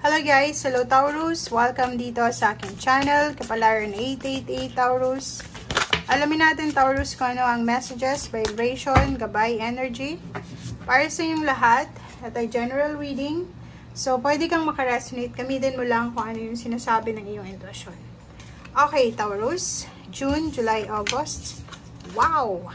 Hello guys! Hello Taurus! Welcome dito sa aking channel, Kapalaran 888 Taurus. Alamin natin Taurus kung ano ang messages, vibration, gabay, energy para sa inyong lahat at ay general reading. So, pwede kang makaresonate. Gamitin mo lang kung ano yung sinasabi ng iyong intuition. Okay, Taurus. June, July, August. Wow!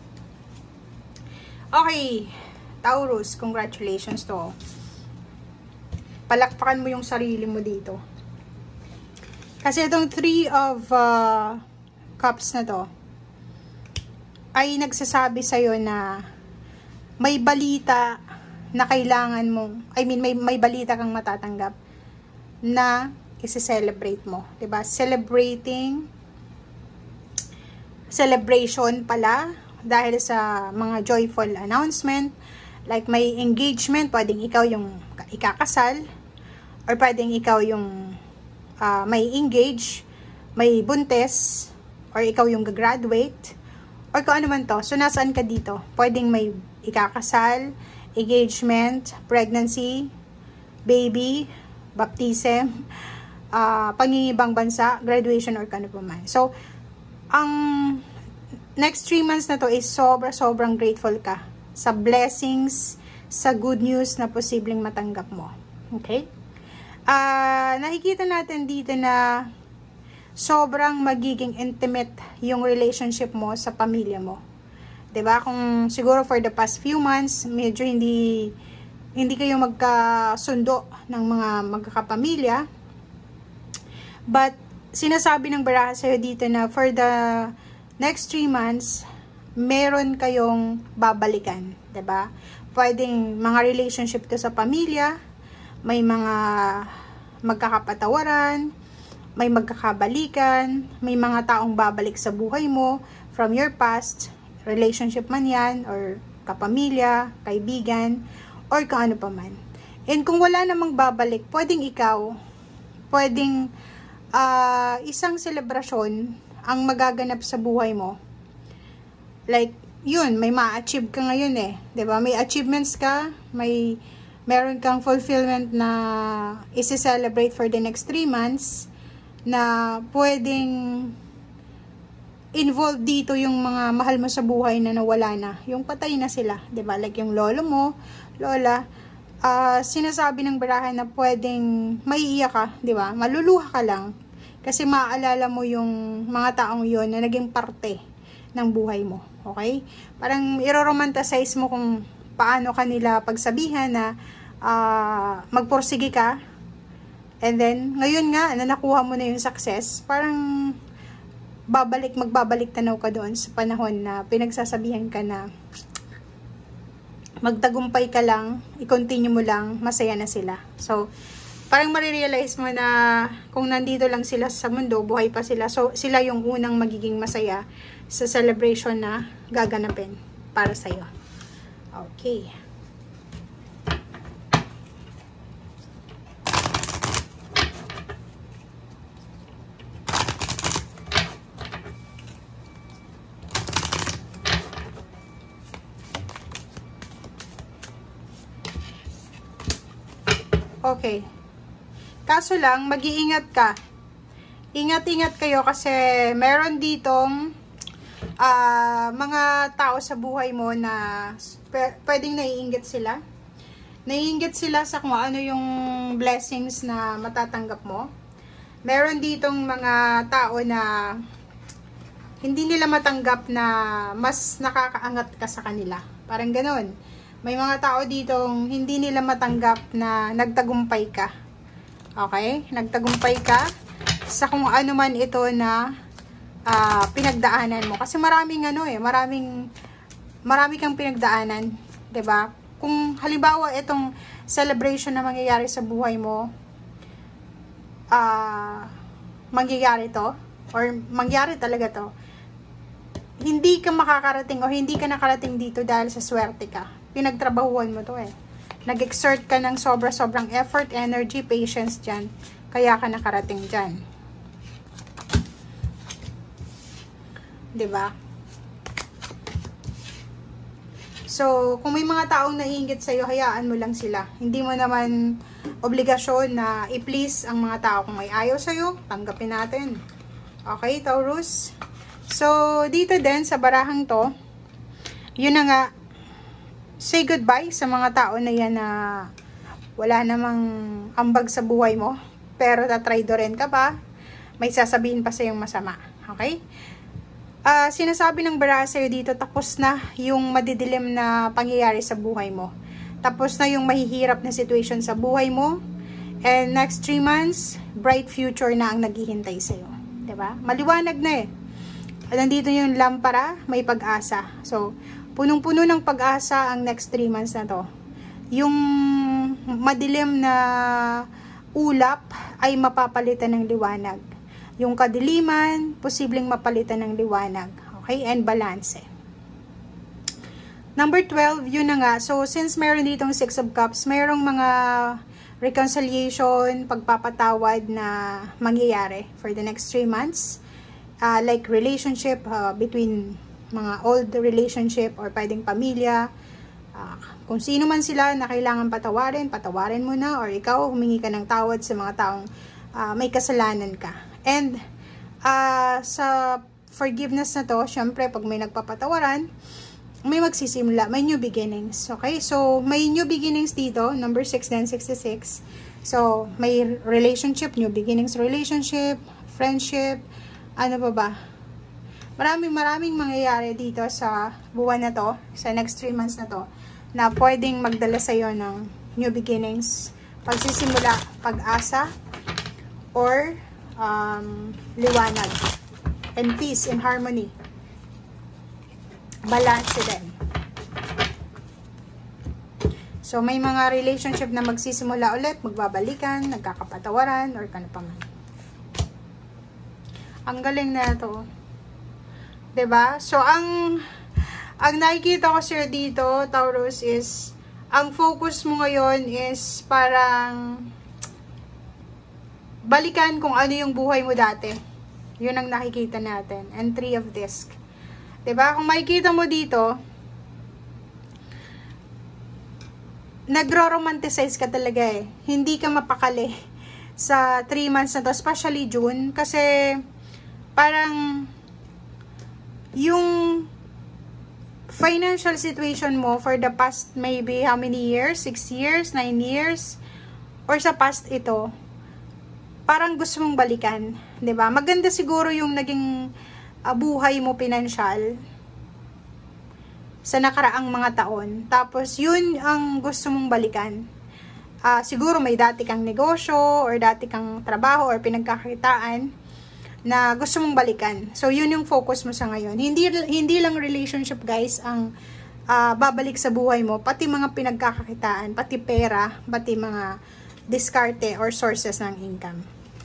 Okay, Taurus. Congratulations to. Palakpakan mo yung sarili mo dito. Kasi itong 3 of cups na to ay nagsasabi sa'yo na may balita na kailangan mo, may balita kang matatanggap na isi-celebrate mo. Diba? Celebration pala dahil sa mga joyful announcement. Like may engagement, pwedeng ikaw yung ikakasal, or pwedeng ikaw yung may engage, may buntis, or ikaw yung gagraduate, or kung ano man to. So, nasaan ka dito? Pwedeng may ikakasal, engagement, pregnancy, baby, baptism, pangingibang bansa, graduation, or kano pa man. So, ang next 3 months na to is sobrang grateful ka sa blessings, sa good news na posibleng matanggap mo. Okay? Nakikita natin dito na sobrang magiging intimate yung relationship mo sa pamilya mo. 'Di ba? Kung siguro for the past few months, medyo hindi kayo magkasundo ng mga magkakapamilya. But sinasabi ng baraha sa'yo dito na for the next 3 months, meron kayong babalikan, 'di ba? Pwedeng mga relationship ko sa pamilya, may mga magkakapatawaran, may magkakabalikan, may mga taong babalik sa buhay mo from your past, relationship man yan, or kapamilya, kaibigan, or kung ano pa man. And kung wala namang babalik, pwedeng isang selebrasyon ang magaganap sa buhay mo. Like, yun, may ma-achieve ka ngayon eh. 'Di ba? May achievements ka, meron kang fulfillment na isi-celebrate for the next 3 months na pwedeng involved dito yung mga mahal mo sa buhay na nawala na. Yung patay na sila, 'di ba? Like yung lolo mo, lola, sinasabi ng barahan na pwedeng maiiyak ka, 'di ba? Maluluha ka lang kasi maaalala mo yung mga taong yon na naging parte ng buhay mo. Okay? Parang i-romanticize mo kung paano kanila pagsabihan na magpursige ka. And then, ngayon nga, na nakuha mo na yung success, parang magbabalik tanaw ka doon sa panahon na pinagsasabihan ka na magtagumpay ka lang, i-continue mo lang, masaya na sila. So, parang marirealize mo na kung nandito lang sila sa mundo, buhay pa sila. So, sila yung unang magiging masaya sa celebration na gaganapin para sa'yo. Okay. Okay. Kaso lang, mag-iingat ka. Ingat-ingat kayo kasi meron ditong mga tao sa buhay mo na pwedeng naiinggit sila. Naiinggit sila sa kung ano yung blessings na matatanggap mo. Meron ditong mga tao na hindi nila matanggap na mas nakakaangat ka sa kanila. Parang ganon. May mga tao ditong hindi nila matanggap na nagtagumpay ka. Okay? Nagtagumpay ka sa kung ano man ito na pinagdaanan mo. Kasi marami kang pinagdaanan, 'di ba? Kung halimbawa itong celebration na mangyayari sa buhay mo, mangyayari to, or mangyari talaga to, hindi ka makakarating o hindi ka nakarating dito dahil sa swerte ka. Pinagtrabahuan mo to eh. Nag-exert ka ng sobrang effort, energy, patience dyan. Kaya ka nakarating dyan. 'Di ba? So, kung may mga taong naiinggit sa'yo, hayaan mo lang sila. Hindi mo naman obligasyon na i-please ang mga tao. Kung may ayaw sa'yo, tanggapin natin. Okay, Taurus? So, dito din sa barahang to, yun na nga, say goodbye sa mga tao na yan na wala namang ambag sa buhay mo, pero tatraidorin ka pa, may sasabihin pa sa'yong masama. Okay? Sinasabi ng baraha sa'yo dito, tapos na yung madidilim na pangyayari sa buhay mo. Tapos na yung mahihirap na situation sa buhay mo. And next 3 months, bright future na ang naghihintay sa'yo. Diba? Maliwanag na eh. Nandito yung lampara, may pag-asa. So, punong-puno ng pag-asa ang next 3 months na to. Yung madilim na ulap ay mapapalitan ng liwanag. Yung kadiliman, posibleng mapalitan ng liwanag. Okay? And balance. Number 12, yun na nga. So, since meron ditong 6 of Cups, mayroong mga reconciliation, pagpapatawad na mangyayari for the next 3 months. Like relationship between mga old relationship or pwedeng pamilya. Kung sino man sila na kailangan patawarin mo na, or ikaw humingi ka ng tawad sa mga taong may kasalanan ka. And sa forgiveness na to, syempre pag may nagpapatawaran, may magsisimula, may new beginnings. Okay? So, may new beginnings dito, number 6 then 66. So, may relationship, new beginnings relationship, friendship, ano pa ba? Maraming mangyayari dito sa buwan na to, sa next 3 months na to, na pwedeng magdala sa'yo ng new beginnings, pagsisimula, pag-asa, or liwanag, and peace and harmony. Balance din. So, may mga relationship na magsisimula ulit, magbabalikan, nagkakapatawaran, or kano pa man. Ang galing na ito. 'Di ba? So, ang nakikita ko sir dito, Taurus, is, ang focus mo ngayon is parang balikan kung ano yung buhay mo dati. Yun ang nakikita natin. And 3 of Disc. 'Di ba? Kung makikita mo dito, nagro-romanticize ka talaga eh. Hindi ka mapakali sa 3 months na to, especially June, kasi parang yung financial situation mo for the past maybe how many years? 6 years? 9 years? Or sa past ito, parang gusto mong balikan. 'Di ba? Maganda siguro yung naging buhay mo pinansyal sa nakaraang mga taon. Tapos, yun ang gusto mong balikan. Siguro may dati kang negosyo, or dati kang trabaho, or pinagkakitaan, na gusto mong balikan. So, yun yung focus mo sa ngayon. Hindi lang relationship, guys, ang babalik sa buhay mo. Pati mga pinagkakakitaan, pati pera, pati mga diskarte or sources ng income.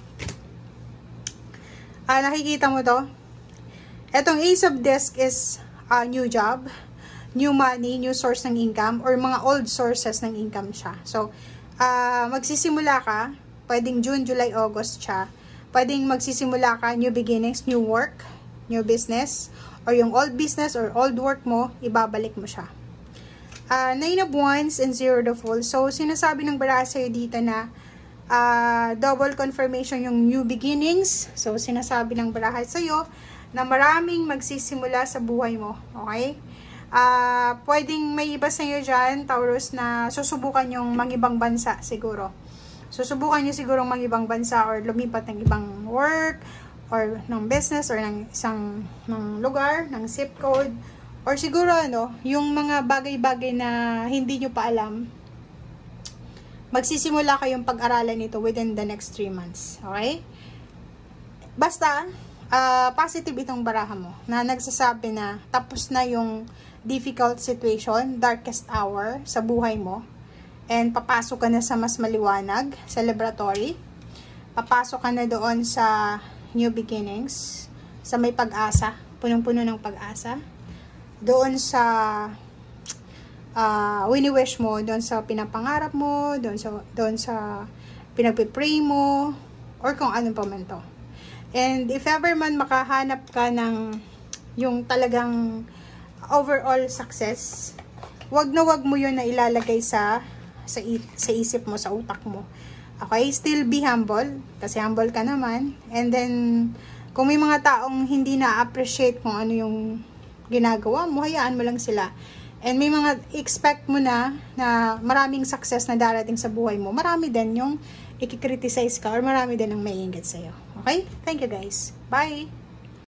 Nakikita mo to? Etong Ace of Disc is new job, new money, new source ng income, or mga old sources ng income siya. So, magsisimula ka, pwedeng June, July, August siya. Pwedeng magsisimula ka, new beginnings, new work, new business, or yung old business or old work mo, ibabalik mo siya. 9 of Wands and 0 the Fool. So, sinasabi ng baraha sa'yo dito na double confirmation yung new beginnings. So, sinasabi ng baraha sa'yo na maraming magsisimula sa buhay mo. Okay? Pwedeng may iba sa'yo dyan, Taurus, na susubukan yung mangibang bansa siguro. Susubukan nyo siguro mangibang bansa or lumipat ng ibang work or ng business or ng isang lugar, ng zip code, or siguro yung mga bagay-bagay na hindi nyo pa alam, magsisimula kayong pag-aralan nito within the next 3 months. Okay? Basta, positive itong baraha mo na nagsasabi na tapos na yung difficult situation, darkest hour sa buhay mo, and papasok ka na sa mas maliwanag, celebratory. Papasok ka na doon sa new beginnings, sa may pag-asa, punong-puno ng pag-asa. Doon sa wini-wish mo, doon sa pinapangarap mo, doon sa pinagpipray mo, or kung ano pa man to. And if ever man makahanap ka ng yung talagang overall success, wag na wag mo yun na ilalagay sa sa isip mo, sa utak mo. Okay? Still be humble, kasi humble ka naman. And then, kung may mga taong hindi na-appreciate kung ano yung ginagawa mo, hayaan mo lang sila. And may mga expect mo na maraming success na darating sa buhay mo. Marami din yung i-criticize ka or marami din ang maiinggit sa'yo. Okay? Thank you guys. Bye!